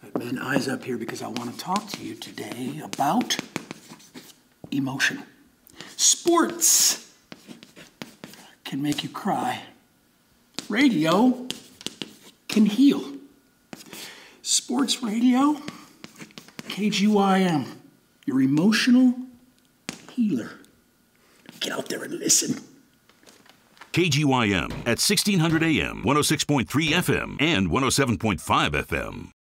Man, eyes up here because I want to talk to you today about emotion. Sports can make you cry. Radio can heal. Sports radio, KGYM, your emotional healer. Get out there and listen. KGYM at 1600 AM, 106.3 FM, and 107.5 FM.